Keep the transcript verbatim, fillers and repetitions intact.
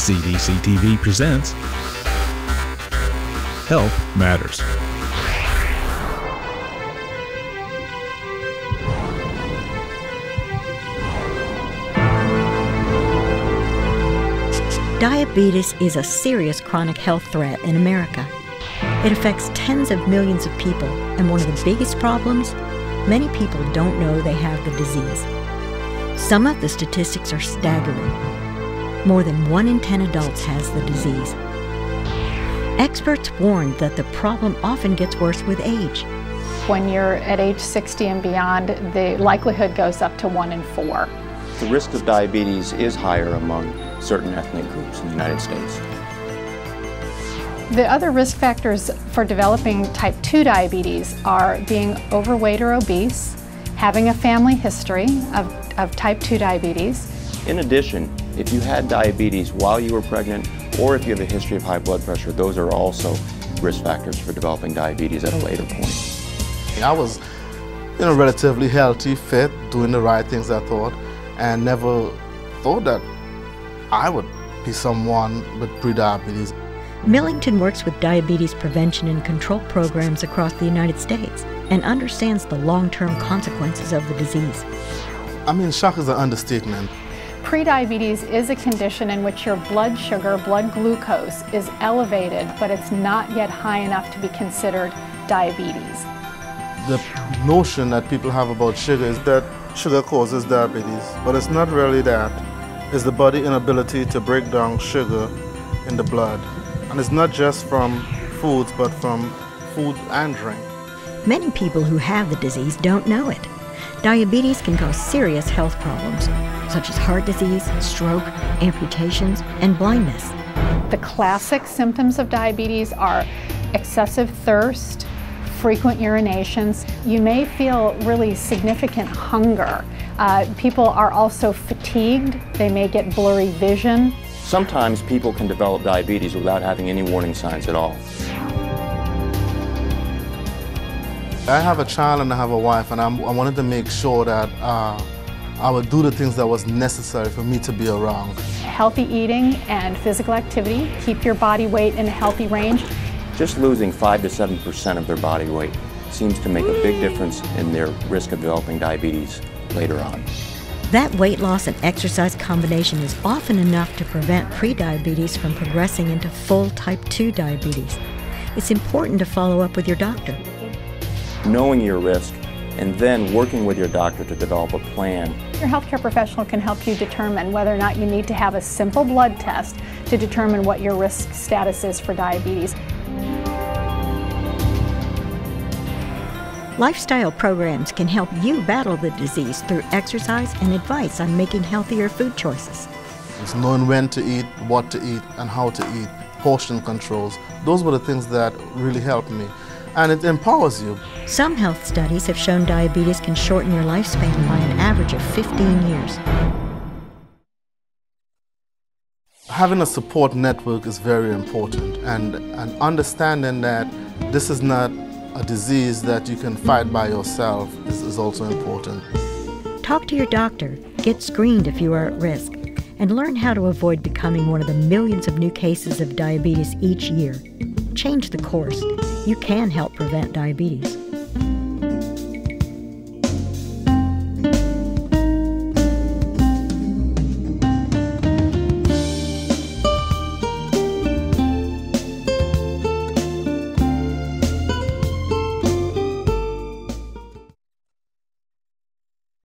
C D C T V presents Health Matters. Diabetes is a serious chronic health threat in America. It affects tens of millions of people, and one of the biggest problems, many people don't know they have the disease. Some of the statistics are staggering. More than one in ten adults has the disease. Experts warn that the problem often gets worse with age. When you're at age sixty and beyond, the likelihood goes up to one in four. The risk of diabetes is higher among certain ethnic groups in the United States. The other risk factors for developing type two diabetes are being overweight or obese, having a family history of, of type two diabetes. In addition, if you had diabetes while you were pregnant, or if you have a history of high blood pressure, those are also risk factors for developing diabetes at a later point. I was, you know, relatively healthy, fit, doing the right things, I thought, and never thought that I would be someone with prediabetes. Millington works with diabetes prevention and control programs across the United States and understands the long-term consequences of the disease. I mean, shock is an understatement. Prediabetes is a condition in which your blood sugar, blood glucose, is elevated, but it's not yet high enough to be considered diabetes. The notion that people have about sugar is that sugar causes diabetes, but it's not really that. It's the body's inability to break down sugar in the blood. And it's not just from foods, but from food and drink. Many people who have the disease don't know it. Diabetes can cause serious health problems, such as heart disease, stroke, amputations, and blindness. The classic symptoms of diabetes are excessive thirst, frequent urinations. You may feel really significant hunger. Uh, people are also fatigued. They may get blurry vision. Sometimes people can develop diabetes without having any warning signs at all. I have a child and I have a wife, and I'm, I wanted to make sure that uh, I would do the things that was necessary for me to be around. Healthy eating and physical activity keep your body weight in a healthy range. Just losing five to seven percent of their body weight seems to make a big difference in their risk of developing diabetes later on. That weight loss and exercise combination is often enough to prevent prediabetes from progressing into full type two diabetes. It's important to follow up with your doctor. Knowing your risk and then working with your doctor to develop a plan. Your healthcare professional can help you determine whether or not you need to have a simple blood test to determine what your risk status is for diabetes. Lifestyle programs can help you battle the disease through exercise and advice on making healthier food choices. It's knowing when to eat, what to eat, and how to eat, portion controls. Those were the things that really helped me. And it empowers you. Some health studies have shown diabetes can shorten your lifespan by an average of fifteen years. Having a support network is very important, and, and understanding that this is not a disease that you can fight by yourself is, is also important. Talk to your doctor, get screened if you are at risk, and learn how to avoid becoming one of the millions of new cases of diabetes each year. Change the course. You can help prevent diabetes.